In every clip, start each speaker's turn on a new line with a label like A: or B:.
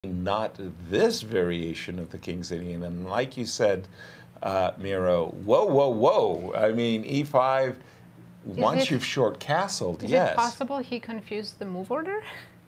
A: not this variation of the King's Indian. And like you said, Miro, whoa, whoa, whoa. I mean, e5, once you've short castled, yes.
B: Is it possible he confused the move order?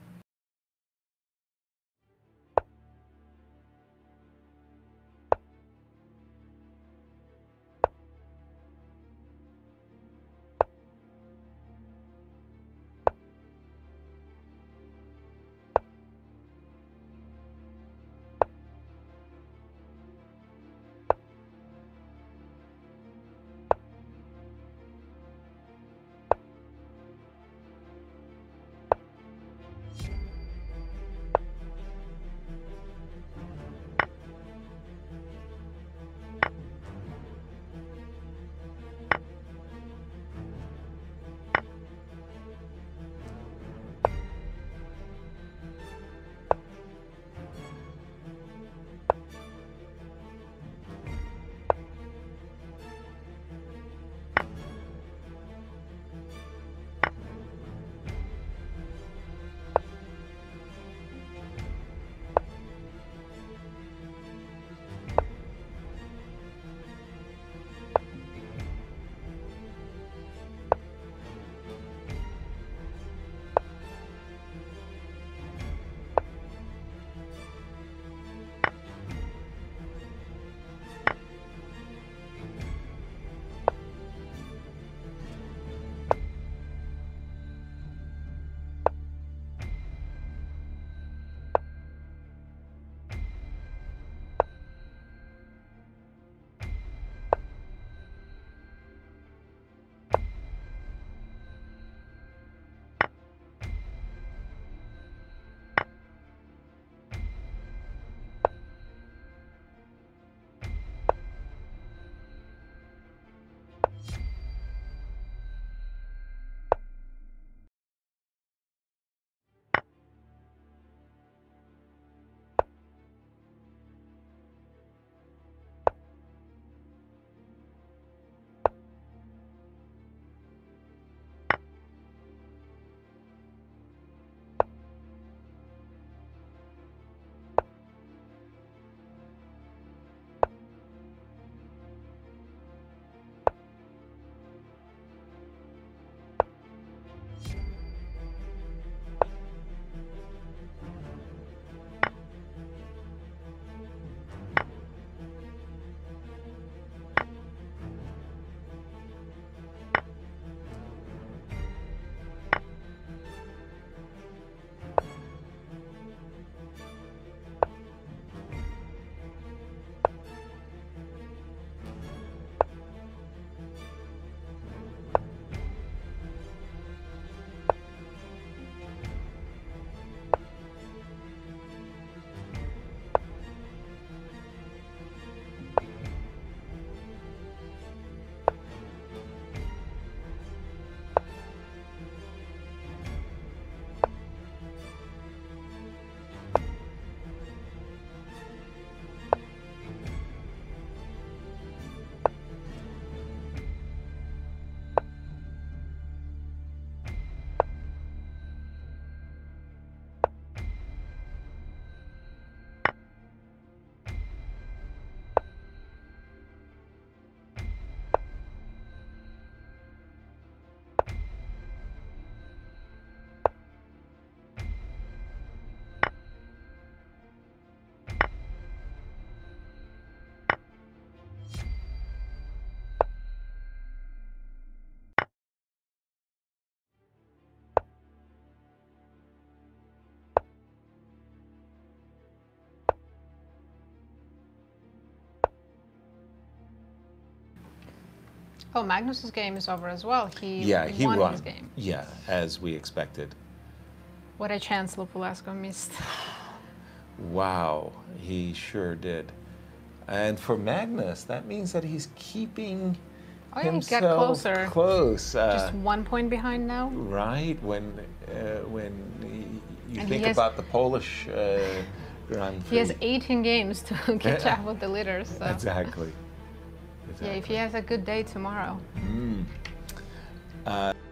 B: Oh, Magnus's game is over as well. He won his game.
A: Yeah, as we expected.
B: What a chance Lupulescu missed.
A: Wow, he sure did. And for Magnus, that means that he's keeping himself
B: got closer.
A: Close.
B: Just 1 point behind now.
A: Right, when you think about the Polish Grand Prix.
B: He has 18 games to catch up with the leaders. So.
A: Exactly.
B: Yeah, if he has a good day tomorrow.